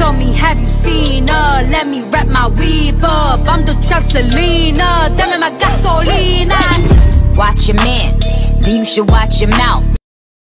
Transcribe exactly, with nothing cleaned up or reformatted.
told me, have you seen her? Let me wrap my weave up. I'm the trap Selena, dame my gasolina. Watch your man, then you should watch your mouth.